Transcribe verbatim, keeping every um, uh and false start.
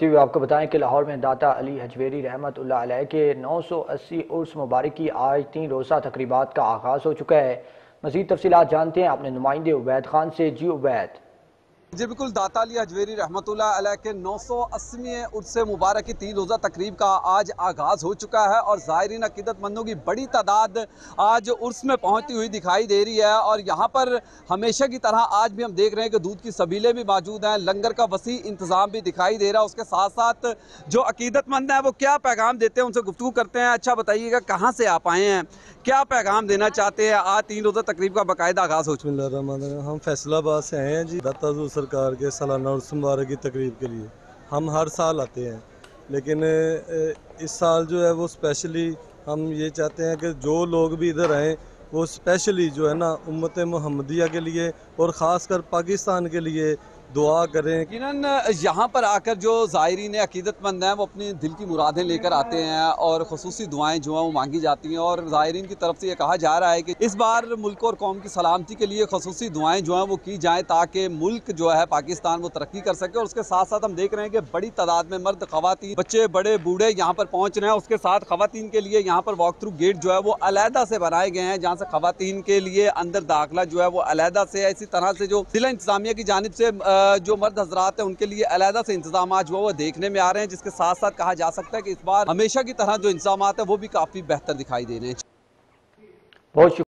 बढ़ते हुए आपको बताएं कि लाहौर में दाता अली हजवेरी रहमतुल्लाह अलैह के नौ सौ अस्सी उर्स मुबारक की आज तीन रोज़ा तकरीबात का आगाज़ हो चुका है। मज़ीद तफसीलात जानते हैं अपने नुमाइंदे उबैद खान से। जी उबैद। जी बिल्कुल, दाता अली हजवेरी रहमतुल्लाह अलैह के नौ सौ अस्सीवें उर्स मुबारक की तीन रोज़ा तकरीब का आज आगाज़ हो चुका है और ज़ायरीन अक़ीदतमंदों की बड़ी तादाद आज उर्स में पहुंचती हुई दिखाई दे रही है। और यहाँ पर हमेशा की तरह आज भी हम देख रहे हैं कि दूध की सबीलें भी मौजूद हैं, लंगर का वसी इंतज़ाम भी दिखाई दे रहा है। उसके साथ साथ जो अक़ीदतमंद हैं वो क्या पैगाम देते हैं, उनसे गुफ्तगू करते हैं। अच्छा बताइएगा, कहाँ से आप आए हैं, क्या पैगाम देना चाहते हैं? आज तीन रोज़ा तकरीब का बाकायदा आगाज़ हो चुका है। हम फैसलाबाद से आए हैं जी, दाता हज़ूर सरकार के सालाना उर्स मुबारक की तकरीब के लिए। हम हर साल आते हैं, लेकिन इस साल जो है वो स्पेशली हम ये चाहते हैं कि जो लोग भी इधर आएँ वो स्पेशली जो है ना उम्मत मुहम्मदिया के लिए और ख़ासकर पाकिस्तान के लिए दुआ करें। यकीनन यहाँ पर आकर जो ज़ायरीन अक़ीदतमंद हैं वो अपनी दिल की मुरादें लेकर आते हैं और ख़ुसूसी दुआएं जो हैं वो मांगी जाती हैं। और ज़ायरीन की तरफ से ये कहा जा रहा है कि इस बार मुल्क और कौम की सलामती के लिए ख़ुसूसी दुआएं जो हैं वो की जाएँ ताकि मुल्क जो है पाकिस्तान वो तरक्की कर सके। और उसके साथ साथ हम देख रहे हैं कि बड़ी तादाद में मर्द, ख़वातीन, बच्चे, बड़े बूढ़े यहाँ पर पहुँच रहे हैं। उसके साथ ख़वातीन के लिए यहाँ पर वॉक थ्रू गेट जो है वो अलहदा से बनाए गए हैं, जहाँ से ख़वातीन के लिए अंदर दाखिला जो है वो अलहदा से है। इसी तरह से जो जिला इंतज़ामिया की जानिब से जो मर्द हजरात हैं उनके लिए अलहदा से इंतजाम जो वो देखने में आ रहे हैं, जिसके साथ साथ कहा जा सकता है कि इस बार हमेशा की तरह जो इंतजाम है वो भी काफ़ी बेहतर दिखाई दे रहे हैं। बहुत